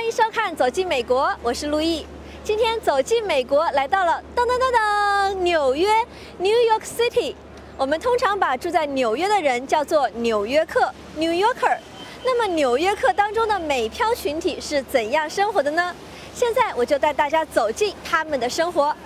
迎收看《走进美国》，我是陆毅。今天走进美国，来到了纽约 （New York City）。我们通常把住在纽约的人叫做纽约客 （New Yorker）。那么纽约客当中的美漂群体是怎样生活的呢？现在我就带大家走进他们的生活。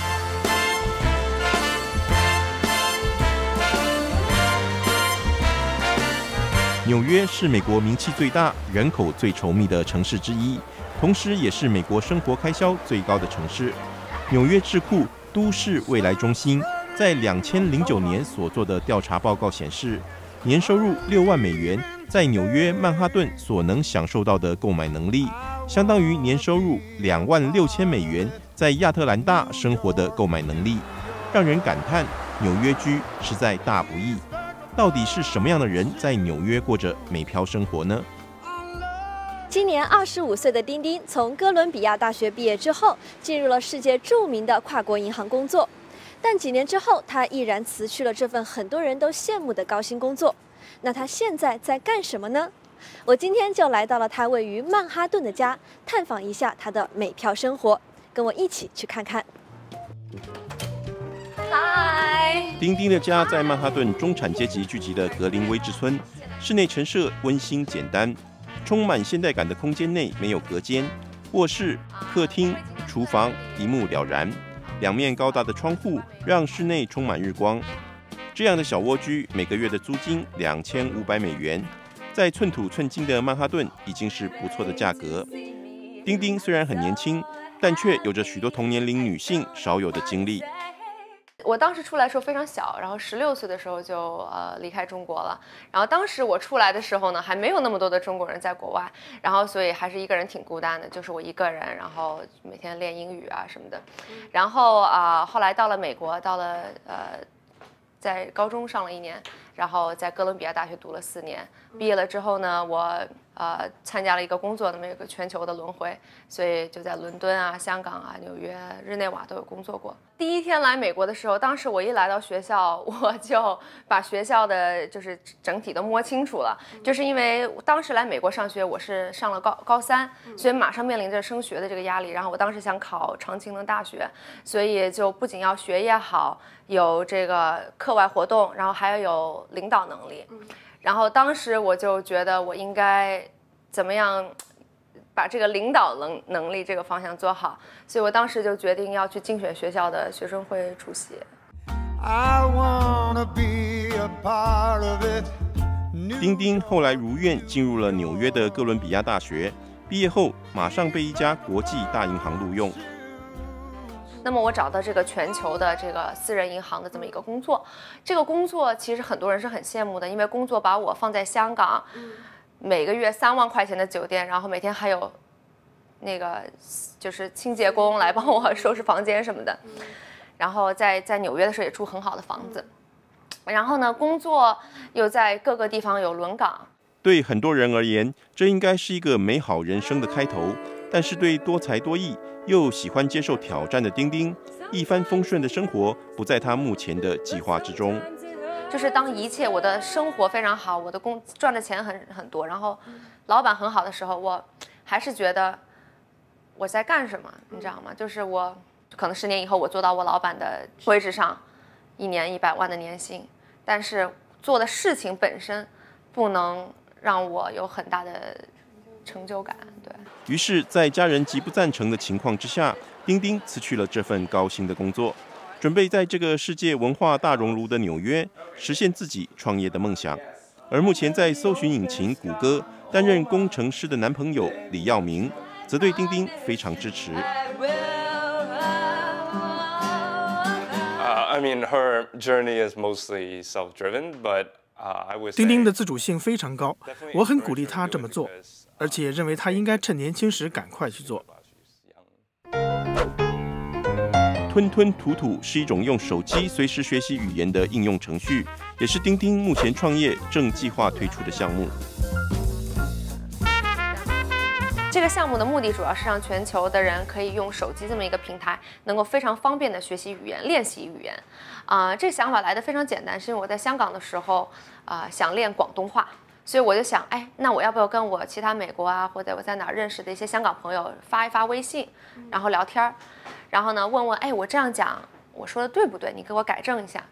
纽约是美国名气最大、人口最稠密的城市之一，同时也是美国生活开销最高的城市。纽约智库都市未来中心在2009年所做的调查报告显示，年收入6万美元，在纽约曼哈顿所能享受到的购买能力，相当于年收入2万6千美元在亚特兰大生活的购买能力，让人感叹纽约居实在大不易。 到底是什么样的人在纽约过着美漂生活呢？ 今年25岁的丁丁从哥伦比亚大学毕业之后，进入了世界著名的跨国银行工作。但几年之后，他毅然辞去了这份很多人都羡慕的高薪工作。那他现在在干什么呢？我今天就来到了他位于曼哈顿的家，探访一下他的美漂生活。跟我一起去看看。 嗨， 丁丁的家在曼哈顿中产阶级聚集的格林威治村，室内陈设温馨简单，充满现代感的空间内没有隔间，卧室、客厅、厨房一目了然，2面高大的窗户让室内充满日光。这样的小蜗居每个月的租金2500美元，在寸土寸金的曼哈顿已经是不错的价格。丁丁虽然很年轻，但却有着许多同年龄女性少有的经历。 我当时出来的时候非常小，然后16岁的时候就离开中国了。然后当时我出来的时候呢，还没有那么多的中国人在国外，然后所以还是一个人挺孤单的，就是我一个人，然后每天练英语啊什么的。然后后来到了美国，到了在高中上了1年，然后在哥伦比亚大学读了4年。毕业了之后呢，我参加了一个工作，那么有个全球的轮回，所以就在伦敦啊、香港啊、纽约、日内瓦都有工作过。第一天来美国的时候，当时我一来到学校，我就把学校的就是整体都摸清楚了，就是因为当时来美国上学，我是上了高3，所以马上面临着升学的这个压力。然后我当时想考长青藤大学，所以就不仅要学业好，有这个课外活动，然后还要有领导能力。 然后当时我就觉得我应该怎么样把这个领导能力这个方向做好，所以我当时就决定要去竞选学校的学生会主席。 丁丁后来如愿进入了纽约的哥伦比亚大学，毕业后马上被一家国际大银行录用。 那么我找到这个全球的这个私人银行的这么一个工作，这个工作其实很多人是很羡慕的，因为工作把我放在香港，每个月3万块钱的酒店，然后每天还有那个就是清洁工来帮我收拾房间什么的，然后在纽约的时候也住很好的房子，然后呢工作又在各个地方有轮岗。 对很多人而言，这应该是一个美好人生的开头，但是对多才多艺 又喜欢接受挑战的丁丁，一帆风顺的生活不在他目前的计划之中。 就是当一切我的生活非常好，我的赚的钱很多，然后老板很好的时候，我还是觉得我在干什么，你知道吗？就是我可能10年以后我做到我老板的位置上，1年100万的年薪，但是做的事情本身不能让我有很大的 成就感，对于是，在家人极不赞成的情况之下，丁丁辞去了这份高薪的工作，准备在这个世界文化大熔炉的纽约实现自己创业的梦想。而目前在搜寻引擎谷歌担任工程师的男朋友李耀明，则对丁丁非常支持。 I mean, her journey is mostly self-driven, but I would say 丁丁的自主性非常高，我很鼓励她这么做。 而且认为他应该趁年轻时赶快去做。 吞吞吐吐是一种用手机随时学习语言的应用程序，也是丁丁目前创业正计划推出的项目。 这个项目的目的主要是让全球的人可以用手机这么一个平台，能够非常方便的学习语言、练习语言。这个想法来的非常简单，是因为我在香港的时候，想练广东话。 所以我就想，哎，那我要不要跟我其他美国啊，或者我在哪儿认识的一些香港朋友发一发微信，然后聊天儿，然后呢问问，哎，我这样讲，我说的对不对？你给我改正一下。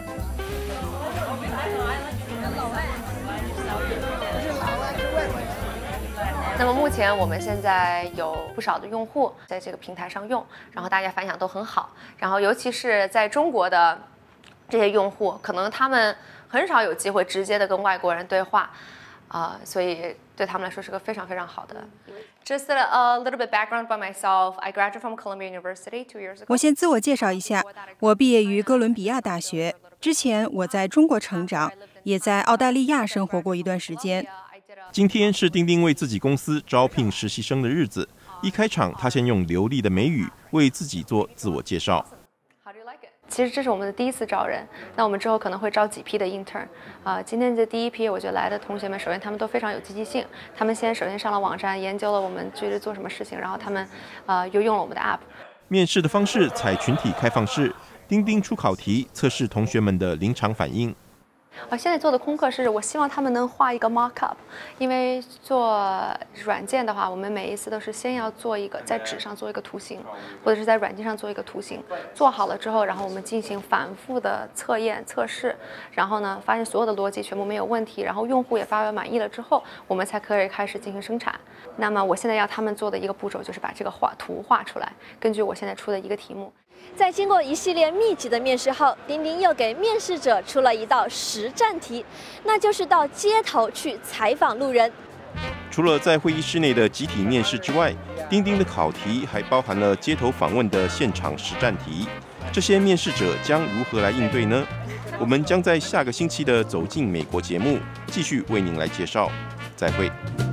那么目前我们现在有不少的用户在这个平台上用，然后大家反响都很好，然后尤其是在中国的这些用户，可能他们很少有机会直接的跟外国人对话，所以对他们来说是个非常非常好的。Just a little bit background by myself. I graduated from Columbia University 2 years ago. 我先自我介绍一下，我毕业于哥伦比亚大学。之前我在中国成长，也在澳大利亚生活过一段时间。 今天是丁丁为自己公司招聘实习生的日子。一开场，他先用流利的美语为自己做自我介绍。 其实这是我们的第一次招人，那我们之后可能会招几批的 intern。今天这第一批，我觉得来的同学们，首先他们都非常有积极性，他们首先上了网站，研究了我们具体做什么事情，然后他们又用了我们的 app。 面试的方式采群体开放式，丁丁出考题测试同学们的临场反应。 现在做的功课是我希望他们能画一个 mock-up， 因为做软件的话，我们每一次都是先要做一个在纸上做一个图形，或者是在软件上做一个图形，做好了之后，然后我们进行反复的测验测试，然后呢发现所有的逻辑全部没有问题，然后用户也发表满意了之后，我们才可以开始进行生产。那么我现在要他们做的一个步骤就是把这个图画出来，根据我现在出的一个题目。 在经过一系列密集的面试后，丁丁又给面试者出了一道实战题，那就是到街头去采访路人。 除了在会议室内的集体面试之外，丁丁的考题还包含了街头访问的现场实战题。这些面试者将如何来应对呢？我们将在下个星期的《走进美国》节目继续为您来介绍。再会。